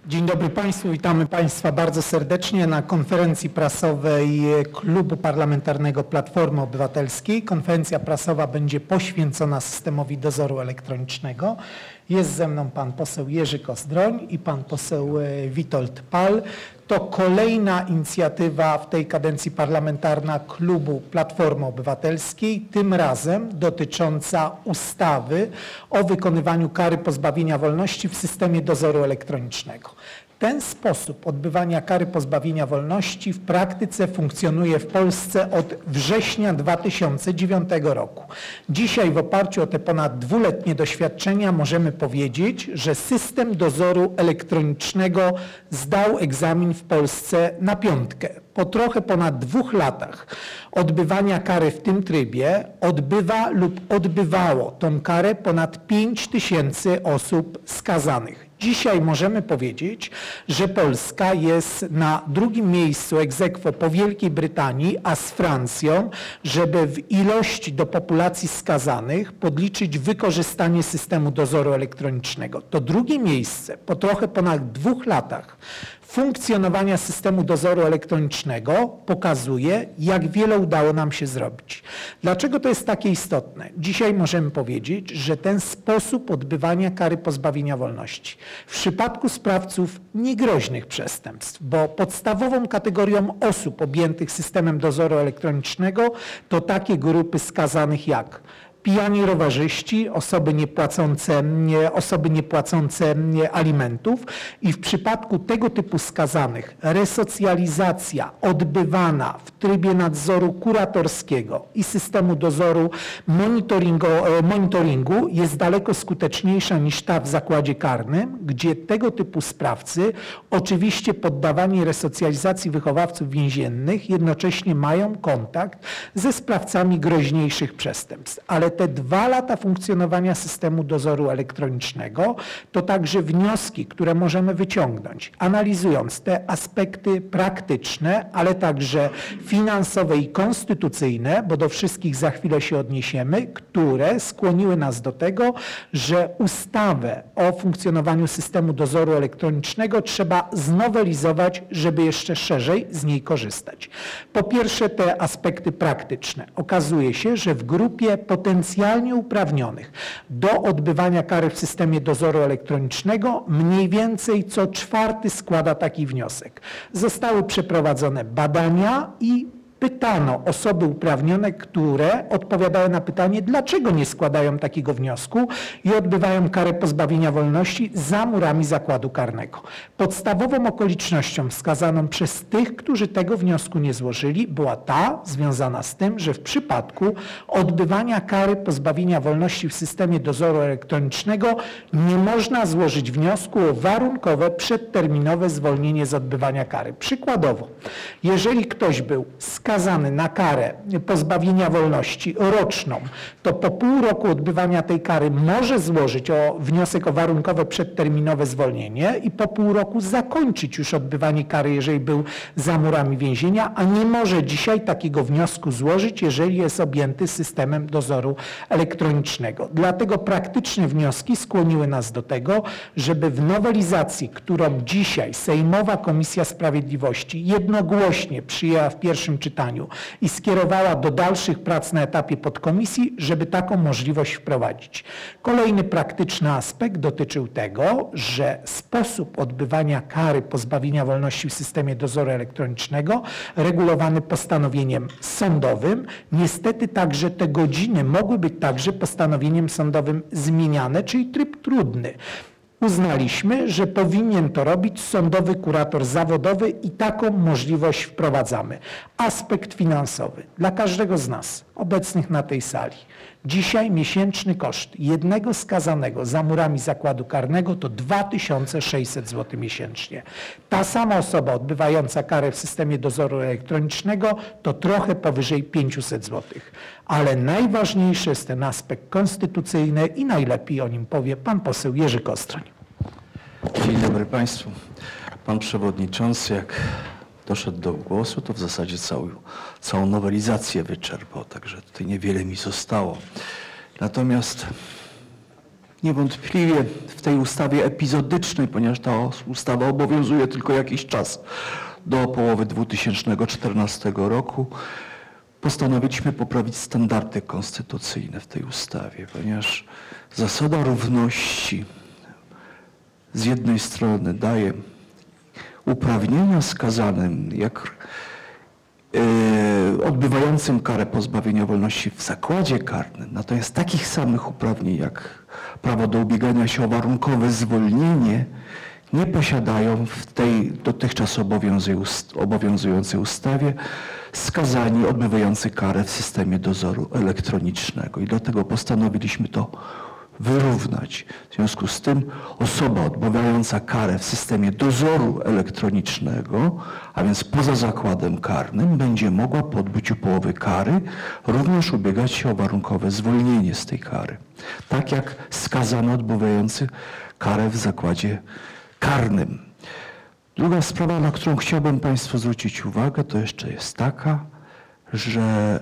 Dzień dobry Państwu, witamy Państwa bardzo serdecznie na konferencji prasowej Klubu Parlamentarnego Platformy Obywatelskiej. Konferencja prasowa będzie poświęcona systemowi dozoru elektronicznego. Jest ze mną pan poseł Jerzy Kozdroń i pan poseł Witold Pal. To kolejna inicjatywa w tej kadencji parlamentarna Klubu Platformy Obywatelskiej, tym razem dotycząca ustawy o wykonywaniu kary pozbawienia wolności w systemie dozoru elektronicznego. Ten sposób odbywania kary pozbawienia wolności w praktyce funkcjonuje w Polsce od września 2009 roku. Dzisiaj w oparciu o te ponad dwuletnie doświadczenia możemy powiedzieć, że system dozoru elektronicznego zdał egzamin w Polsce na piątkę. Po trochę ponad 2 latach odbywania kary w tym trybie odbywa lub odbywało tą karę ponad 5000 osób skazanych. Dzisiaj możemy powiedzieć, że Polska jest na drugim miejscu ex aequo po Wielkiej Brytanii, a z Francją, żeby w ilości do populacji skazanych podliczyć wykorzystanie systemu dozoru elektronicznego. To drugie miejsce po trochę ponad 2 latach funkcjonowania systemu dozoru elektronicznego pokazuje, jak wiele udało nam się zrobić. Dlaczego to jest takie istotne? Dzisiaj możemy powiedzieć, że ten sposób odbywania kary pozbawienia wolności w przypadku sprawców niegroźnych przestępstw, bo podstawową kategorią osób objętych systemem dozoru elektronicznego to takie grupy skazanych jak pijani rowerzyści, osoby niepłacące alimentów i w przypadku tego typu skazanych resocjalizacja odbywana w trybie nadzoru kuratorskiego i systemu dozoru monitoringu jest daleko skuteczniejsza niż ta w zakładzie karnym, gdzie tego typu sprawcy oczywiście poddawani resocjalizacji wychowawców więziennych jednocześnie mają kontakt ze sprawcami groźniejszych przestępstw. Ale te 2 lata funkcjonowania systemu dozoru elektronicznego to także wnioski, które możemy wyciągnąć, analizując te aspekty praktyczne, ale także finansowe i konstytucyjne, bo do wszystkich za chwilę się odniesiemy, które skłoniły nas do tego, że ustawę o funkcjonowaniu systemu dozoru elektronicznego trzeba znowelizować, żeby jeszcze szerzej z niej korzystać. Po pierwsze, te aspekty praktyczne. Okazuje się, że w grupie potencjalnie uprawnionych do odbywania kary w systemie dozoru elektronicznego mniej więcej co 4. składa taki wniosek. Zostały przeprowadzone badania i pytano osoby uprawnione, które odpowiadały na pytanie, dlaczego nie składają takiego wniosku i odbywają karę pozbawienia wolności za murami zakładu karnego. Podstawową okolicznością wskazaną przez tych, którzy tego wniosku nie złożyli, była ta związana z tym, że w przypadku odbywania kary pozbawienia wolności w systemie dozoru elektronicznego nie można złożyć wniosku o warunkowe, przedterminowe zwolnienie z odbywania kary. Przykładowo, jeżeli ktoś był skazany na karę pozbawienia wolności roczną, to po pół roku odbywania tej kary może złożyć wniosek o warunkowe przedterminowe zwolnienie i po pół roku zakończyć już odbywanie kary, jeżeli był za murami więzienia, a nie może dzisiaj takiego wniosku złożyć, jeżeli jest objęty systemem dozoru elektronicznego. Dlatego praktyczne wnioski skłoniły nas do tego, żeby w nowelizacji, którą dzisiaj Sejmowa Komisja Sprawiedliwości jednogłośnie przyjęła w pierwszym czytaniu i skierowała do dalszych prac na etapie podkomisji, żeby taką możliwość wprowadzić. Kolejny praktyczny aspekt dotyczył tego, że sposób odbywania kary pozbawienia wolności w systemie dozoru elektronicznego regulowany postanowieniem sądowym, niestety także te godziny mogły być także postanowieniem sądowym zmieniane, czyli tryb trudny. Uznaliśmy, że powinien to robić sądowy kurator zawodowy i taką możliwość wprowadzamy. Aspekt finansowy dla każdego z nas obecnych na tej sali. Dzisiaj miesięczny koszt jednego skazanego za murami zakładu karnego to 2600 zł miesięcznie. Ta sama osoba odbywająca karę w systemie dozoru elektronicznego to trochę powyżej 500 zł. Ale najważniejszy jest ten aspekt konstytucyjny i najlepiej o nim powie pan poseł Jerzy Kozdroń. Dzień dobry Państwu. Pan Przewodniczący, jak doszedł do głosu, to w zasadzie całą nowelizację wyczerpał, także tutaj niewiele mi zostało. Natomiast Niewątpliwie w tej ustawie epizodycznej, ponieważ ta ustawa obowiązuje tylko jakiś czas, do połowy 2014 roku, postanowiliśmy poprawić standardy konstytucyjne w tej ustawie, ponieważ zasada równości z jednej strony daje uprawnienia skazanym, jak odbywającym karę pozbawienia wolności w zakładzie karnym, natomiast takich samych uprawnień jak prawo do ubiegania się o warunkowe zwolnienie nie posiadają w tej dotychczas obowiązującej ustawie skazani odbywający karę w systemie dozoru elektronicznego i dlatego postanowiliśmy to wyrównać. W związku z tym osoba odbywająca karę w systemie dozoru elektronicznego, a więc poza zakładem karnym, będzie mogła po odbyciu połowy kary również ubiegać się o warunkowe zwolnienie z tej kary. Tak jak skazany odbywający karę w zakładzie karnym. Druga sprawa, na którą chciałbym Państwu zwrócić uwagę, to jeszcze jest taka, że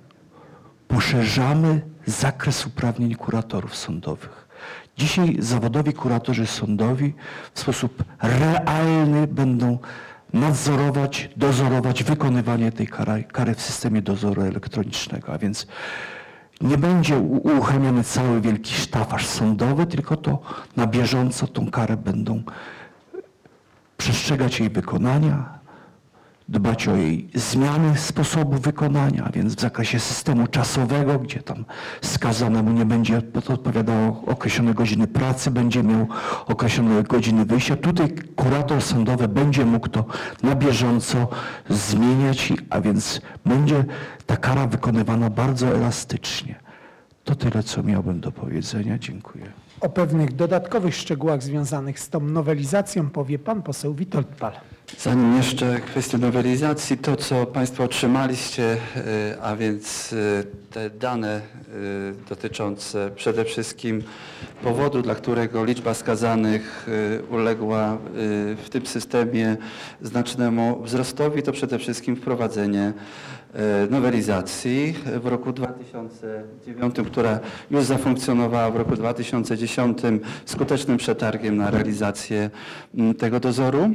poszerzamy zakres uprawnień kuratorów sądowych. Dzisiaj zawodowi kuratorzy sądowi w sposób realny będą nadzorować, dozorować wykonywanie tej kary w systemie dozoru elektronicznego, a więc nie będzie uruchamiany cały wielki sztafaż sądowy, tylko to na bieżąco tą karę będą przestrzegać jej wykonania, dbać o jej zmiany sposobu wykonania, a więc w zakresie systemu czasowego, gdzie tam skazanemu nie będzie odpowiadało określone godziny pracy, będzie miał określone godziny wyjścia. Tutaj kurator sądowy będzie mógł to na bieżąco zmieniać, a więc będzie ta kara wykonywana bardzo elastycznie. To tyle, co miałbym do powiedzenia. Dziękuję. O pewnych dodatkowych szczegółach związanych z tą nowelizacją powie pan poseł Witold Pal. Zanim jeszcze kwestia nowelizacji, to co Państwo otrzymaliście, a więc te dane dotyczące przede wszystkim powodu, dla którego liczba skazanych uległa w tym systemie znacznemu wzrostowi, to przede wszystkim wprowadzenie nowelizacji w roku 2009, która już zafunkcjonowała w roku 2010 skutecznym przetargiem na realizację tego dozoru.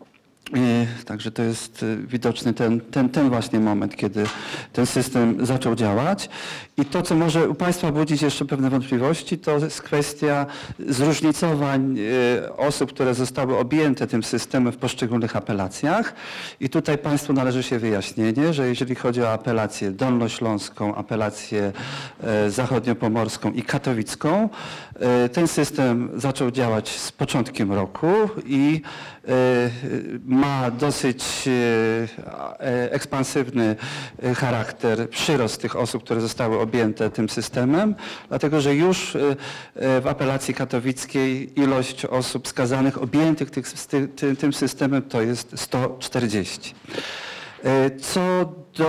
Także to jest widoczny ten właśnie moment, kiedy ten system zaczął działać. I to, co może u Państwa budzić jeszcze pewne wątpliwości, to jest kwestia zróżnicowań osób, które zostały objęte tym systemem w poszczególnych apelacjach. I tutaj Państwu należy się wyjaśnienie, że jeżeli chodzi o apelację dolnośląską, apelację zachodniopomorską i katowicką, ten system zaczął działać z początkiem roku i ma dosyć ekspansywny charakter, przyrost tych osób, które zostały objęte tym systemem, dlatego że już w apelacji katowickiej ilość osób skazanych objętych tym systemem to jest 140. Co do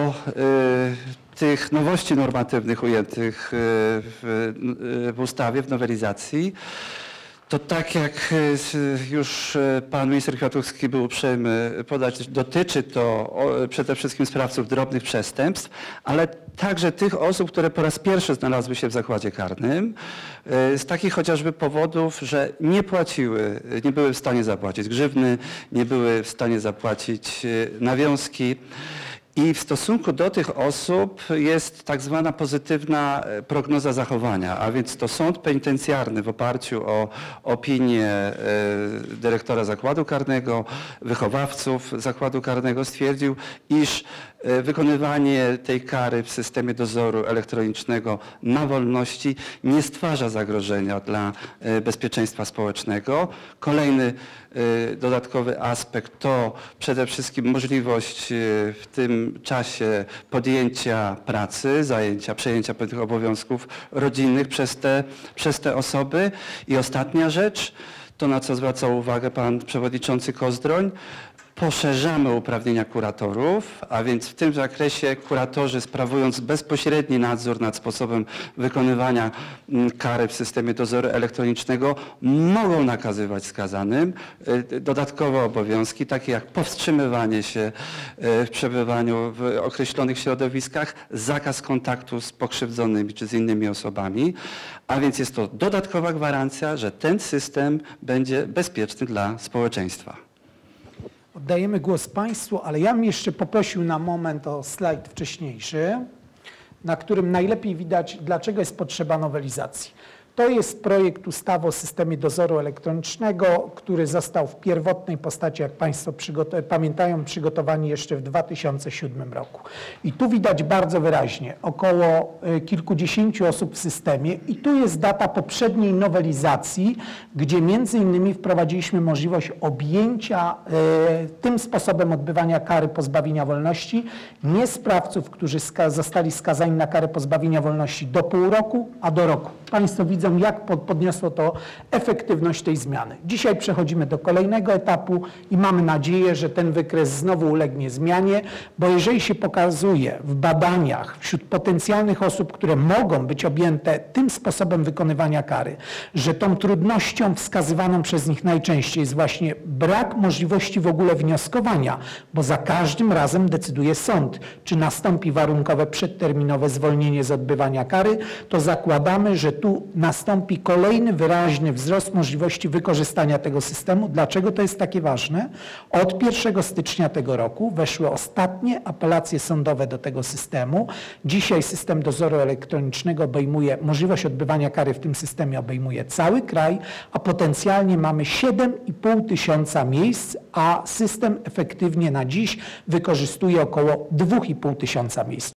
tych nowości normatywnych ujętych w ustawie, w nowelizacji, to tak jak już pan minister Kwiatkowski był uprzejmy podać, dotyczy to przede wszystkim sprawców drobnych przestępstw, ale także tych osób, które po raz pierwszy znalazły się w zakładzie karnym, z takich chociażby powodów, że nie płaciły, nie były w stanie zapłacić grzywny, nie były w stanie zapłacić nawiązki. I w stosunku do tych osób jest tak zwana pozytywna prognoza zachowania, a więc to sąd penitencjarny w oparciu o opinię dyrektora zakładu karnego, wychowawców zakładu karnego stwierdził, iż wykonywanie tej kary w systemie dozoru elektronicznego na wolności nie stwarza zagrożenia dla bezpieczeństwa społecznego. Kolejny dodatkowy aspekt to przede wszystkim możliwość w tym czasie podjęcia pracy, przejęcia pewnych obowiązków rodzinnych przez te osoby. I ostatnia rzecz, to na co zwracał uwagę pan przewodniczący Kozdroń, poszerzamy uprawnienia kuratorów, a więc w tym zakresie kuratorzy, sprawując bezpośredni nadzór nad sposobem wykonywania kary w systemie dozoru elektronicznego, mogą nakazywać skazanym dodatkowe obowiązki, takie jak powstrzymywanie się w przebywaniu w określonych środowiskach, zakaz kontaktu z pokrzywdzonymi czy z innymi osobami, a więc jest to dodatkowa gwarancja, że ten system będzie bezpieczny dla społeczeństwa. Oddajemy głos Państwu, ale ja bym jeszcze poprosił na moment o slajd wcześniejszy, na którym najlepiej widać, dlaczego jest potrzeba nowelizacji. To jest projekt ustawy o systemie dozoru elektronicznego, który został w pierwotnej postaci, jak Państwo pamiętają, przygotowany jeszcze w 2007 roku. I tu widać bardzo wyraźnie około kilkudziesięciu osób w systemie i tu jest data poprzedniej nowelizacji, gdzie między innymi wprowadziliśmy możliwość objęcia tym sposobem odbywania kary pozbawienia wolności nie sprawców, którzy zostali skazani na karę pozbawienia wolności do pół roku, a do roku. Państwo widzą, jak podniosło to efektywność tej zmiany. Dzisiaj przechodzimy do kolejnego etapu i mamy nadzieję, że ten wykres znowu ulegnie zmianie, bo jeżeli się pokazuje w badaniach wśród potencjalnych osób, które mogą być objęte tym sposobem wykonywania kary, że tą trudnością wskazywaną przez nich najczęściej jest właśnie brak możliwości w ogóle wnioskowania, bo za każdym razem decyduje sąd, czy nastąpi warunkowe przedterminowe zwolnienie z odbywania kary, to zakładamy, że tu nastąpi kolejny wyraźny wzrost możliwości wykorzystania tego systemu. Dlaczego to jest takie ważne? Od 1 stycznia tego roku weszły ostatnie apelacje sądowe do tego systemu. Dzisiaj system dozoru elektronicznego obejmuje, możliwość odbywania kary w tym systemie obejmuje cały kraj, a potencjalnie mamy 7,5 tysiąca miejsc, a system efektywnie na dziś wykorzystuje około 2,5 tysiąca miejsc.